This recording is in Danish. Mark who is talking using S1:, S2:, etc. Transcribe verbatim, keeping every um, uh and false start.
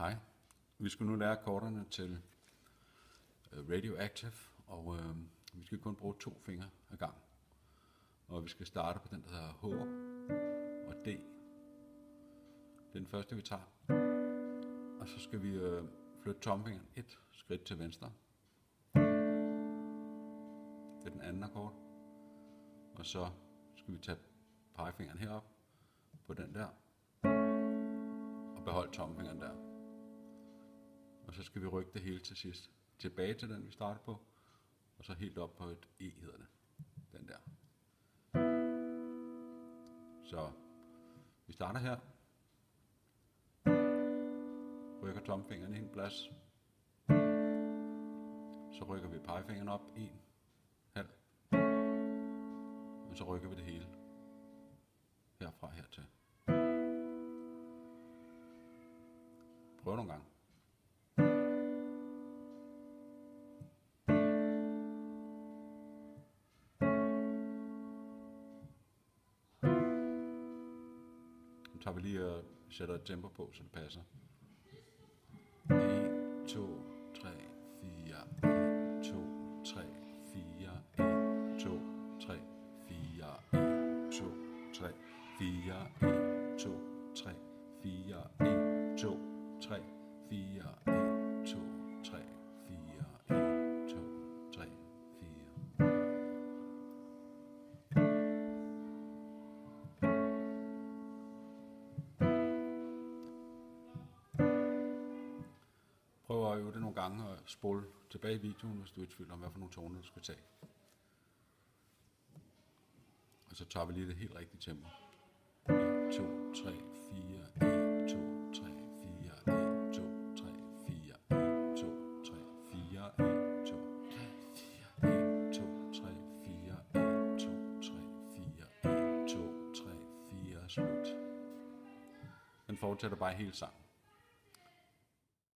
S1: Hej. Vi skal nu lære akkorderne til uh, Radioactive, og uh, vi skal kun bruge to fingre ad gang. Og vi skal starte på den, der hedder H og D. Det er den første, vi tager. Og så skal vi uh, flytte tommelfingeren et skridt til venstre. Det er den anden akkord. Og så skal vi tage pegefingeren herop på den der. Og beholde tommelfingeren der. Og så skal vi rykke det hele til sidst tilbage til den, vi starter på. Og så helt op på et E hedder det. Den der. Så vi starter her. Rykker tommelfingeren i en plads. Så rykker vi pegefingeren op en halv. Og så rykker vi det hele. Herfra hertil. Prøv nogle gange. Nu tager vi lige og sætter et tempo på, så det passer. en, to, tre, fire. en, to, tre, fire. en, to, tre, fire. en, to, tre, fire. en, to, tre, fire. en, to, tre, fire. en, to, tre, fire. en, to, tre, fire. Prøv at øve det nogle gange og spole tilbage i videoen, hvis du er i tvivl om, hvad for nogle toner du skal tage. Og så tager vi lige det helt rigtige tempo. en, to, tre, fire. en, to, tre, fire. en, to, tre, fire. en, to, tre, fire. en, to, tre, fire. en, to, tre, fire. en, to, tre, fire. en, to, tre, fire. Slut. Den fortsætter bare hele sangen.